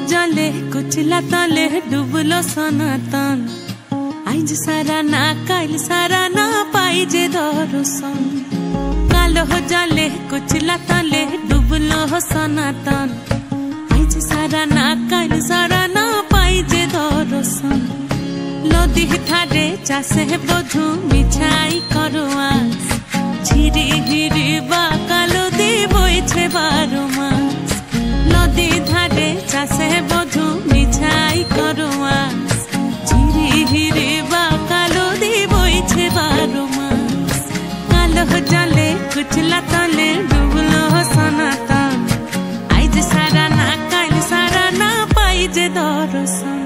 जले कुचला तले डुबलो सनातन आइज सारा ना काल सारा ना पाइजे दर्शन कालो जले कुचला तले डुबलो सनातन आइज सारा ना काल सारा ना पाइजे दर्शन नदी थारे चासे बधु मिछाई करवा झिरी हिरी बा कालो दी बोइछे बारो मास नदी धारे चासे बधु मिछाई करवा झिरी हिरी बा कालो दी बोइछे बारो मास कालो जले कुचला तले डुबलो सनातन आइज सारा ना काल सारा ना पाइजे दर्शन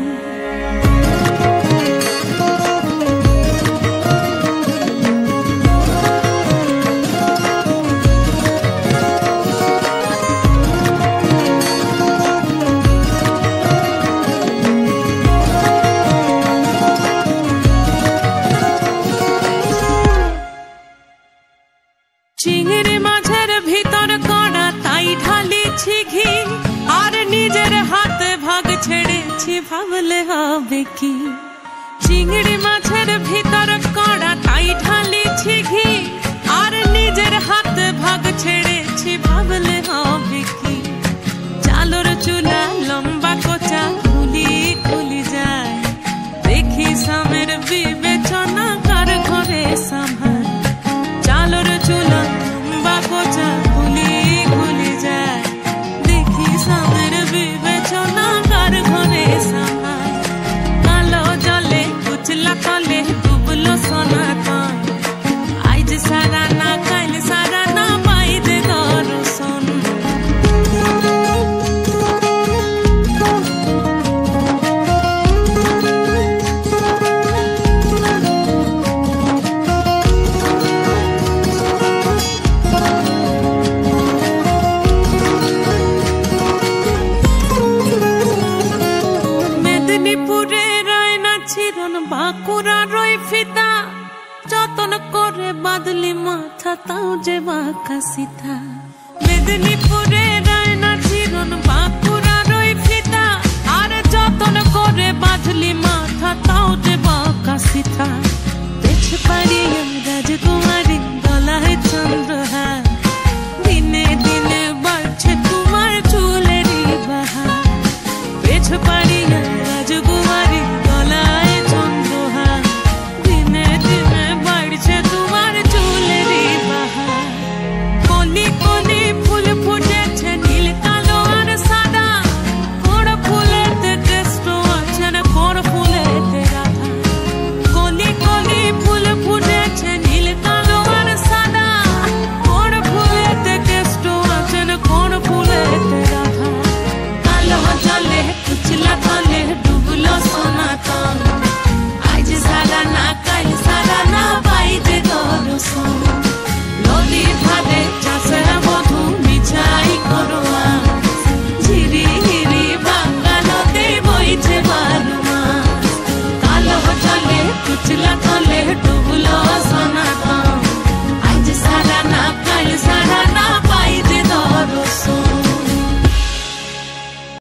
चिंगड़ी माझेर भीतर कड़ा ताई ढाली घी और निजेर हाथ भाग छेड़े भावले हबे की चिंगड़ी माझेर भीतर कड़ा ताई ढाली घी और निजेर हाथ भाग छेड़े भावले हबे की चालोर चूल्हा लंबा कोचा खुली खुली जाए देखी सामेर विवेचना कर घरे संभाल चालोर चूल्हा लंबा कोचा खुली खुली जाए देखी सामेर विवेचना कर घरे संभाल कालो जले कुचला तले डुबलो सनातन आइज सारा ना काल सारा ना पाइजे दर्शन মেদিনীপুরে রয় না চিরন বাঁকুড়া রয় ফিতা যতন করে বাদলি মাথা তাও যে বাঁকা সিথা মেদিনীপুরে রয় না চিরন বাঁকুড়া রয় ফিতা আর যতন করে বাদলি মাথা তাও যে বাঁকা সিথা পেছ পারি রাজকুমার